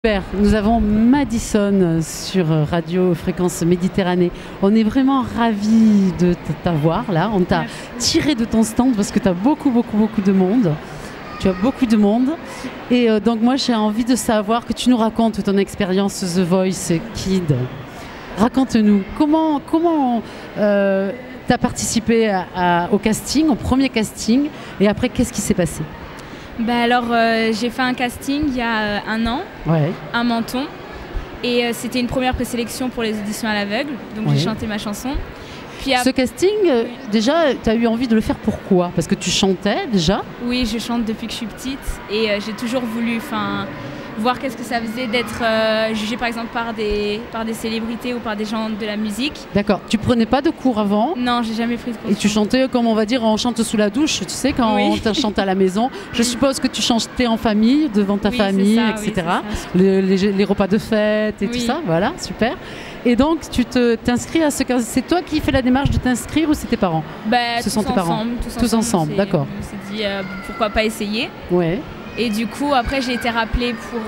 Super, nous avons Madison sur Radio Fréquence Méditerranée. On est vraiment ravis de t'avoir là. On t'a tiré de ton stand parce que tu as beaucoup de monde. Tu as beaucoup de monde. Et donc moi j'ai envie de savoir que tu nous racontes ton expérience The Voice Kids. Raconte-nous, comment tu as participé au casting, au premier casting, et après qu'est-ce qui s'est passé? Alors, j'ai fait un casting il y a un an, à Menton, et c'était une première présélection pour les auditions à l'aveugle, donc j'ai chanté ma chanson. Puis Ce casting, déjà, tu as eu envie de le faire pourquoi? Parce que tu chantais déjà? Oui, je chante depuis que je suis petite, et j'ai toujours voulu voir qu'est-ce que ça faisait d'être jugée par exemple par des célébrités ou par des gens de la musique. D'accord. Tu prenais pas de cours avant? Non, j'ai jamais pris de cours. Et tu chantais comme on va dire, on chante sous la douche, tu sais, quand on chante à la maison. Je suppose que tu chantais en famille, devant ta famille, etc. Les repas de fête et tout ça, voilà, super. Et donc tu t'inscris à ce cas. C'est toi qui fais la démarche de t'inscrire ou c'est tes parents? Ce sont tes parents. Tous ensemble, d'accord. On s'est dit pourquoi pas essayer. Ouais. Et du coup, après, j'ai été rappelée pour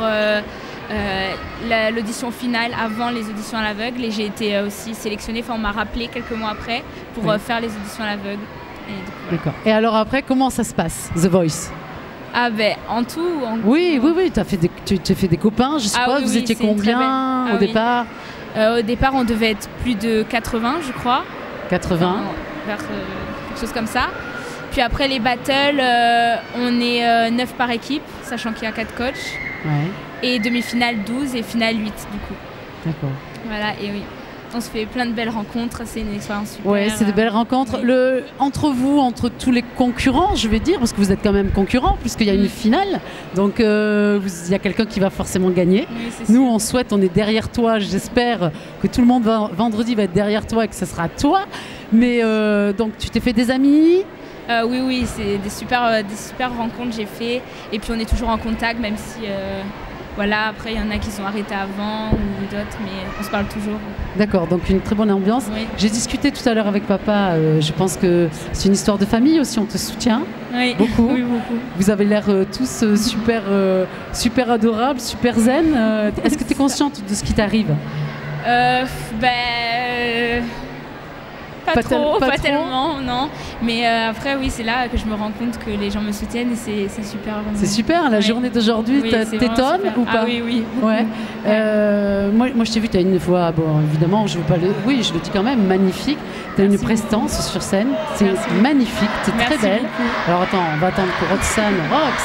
l'audition finale avant les auditions à l'aveugle. Et j'ai été aussi sélectionnée, on m'a rappelé quelques mois après pour faire les auditions à l'aveugle. D'accord. Et alors après, comment ça se passe, The Voice? En tout Oui, tu as fait des copains, je suppose. Vous étiez combien au départ? Au départ, on devait être plus de 80, je crois. 80 quelque chose comme ça. Puis après les battles, on est 9 par équipe, sachant qu'il y a 4 coachs. Et demi-finale 12 et finale 8 du coup. D'accord. Voilà, et oui. On se fait plein de belles rencontres, c'est une expérience super. Oui, c'est de belles rencontres. Entre vous, entre tous les concurrents, je vais dire, parce que vous êtes quand même concurrents, puisqu'il y a une finale. Donc il y a quelqu'un qui va forcément gagner. Oui, nous, on souhaite, on est derrière toi. J'espère que tout le monde vendredi va être derrière toi et que ce sera toi. Mais donc tu t'es fait des amis? Oui, c'est des super rencontres que j'ai fait. Et puis on est toujours en contact, même si après il y en a qui sont arrêtés avant ou d'autres, mais on se parle toujours. D'accord, donc une très bonne ambiance. Oui. J'ai discuté tout à l'heure avec papa, je pense que c'est une histoire de famille aussi, on te soutient beaucoup. Oui, beaucoup. Vous avez l'air tous super adorables, super zen. Est-ce que tu es consciente de ce qui t'arrive? Pas tellement, non. Mais après, oui, c'est là que je me rends compte que les gens me soutiennent et c'est super. C'est super, la journée d'aujourd'hui, t'étonnes ou pas? Oui. Ouais. Moi, je t'ai vu, tu as une voix, évidemment, je veux pas je le dis quand même, magnifique. Tu as une prestance sur scène, c'est magnifique, tu es très belle. Beaucoup. Alors attends, on va attendre que Roxane,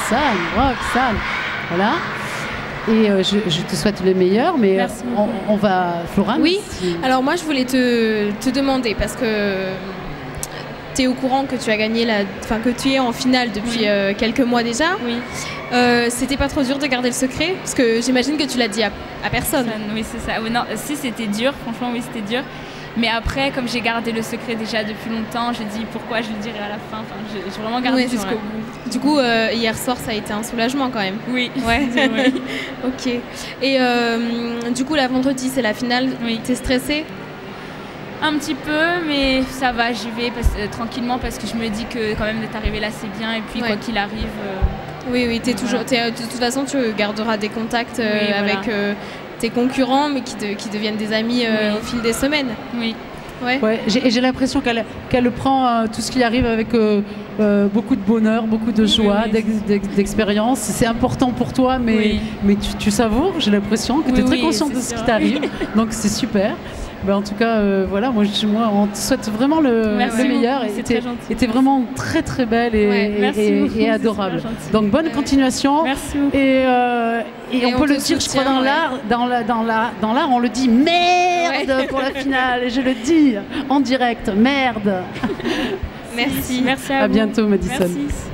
voilà. Et je te souhaite le meilleur, mais on va... Florence? Oui, alors moi je voulais te demander, parce que tu es au courant que tu as gagné que tu es en finale depuis quelques mois déjà. Oui. C'était pas trop dur de garder le secret? Parce que j'imagine que tu l'as dit à personne. Oui, c'est ça. Non, si, c'était dur, franchement, oui, c'était dur. Mais après, comme j'ai gardé le secret déjà depuis longtemps, j'ai dit pourquoi je le dirai à la fin. J'ai vraiment gardé jusqu'au bout. Du coup, hier soir, ça a été un soulagement quand même. Oui. Ouais. Ok. Et du coup, la vendredi, c'est la finale. Oui. T'es stressée? Un petit peu, mais ça va, j'y vais tranquillement parce que je me dis que quand même d'être arrivée là, c'est bien. Et puis quoi qu'il arrive... Oui, de toute façon, tu garderas des contacts avec... tes concurrents, mais qui deviennent des amis au fil des semaines. Oui. Ouais. J'ai l'impression qu'elle prend tout ce qui arrive avec beaucoup de bonheur, beaucoup de joie, d'expérience. C'est important pour toi, mais tu savoures, j'ai l'impression que tu es très consciente de ce qui t'arrive. Donc c'est super. En tout cas, voilà, moi, on te souhaite vraiment le meilleur. Et t'es vraiment très très belle et adorable. Donc bonne continuation. Merci. Et on peut le dire, je crois, dans l'art, on le dit merde pour la finale. Et je le dis en direct, merde. Merci. Merci à vous. À bientôt, Madison. Merci.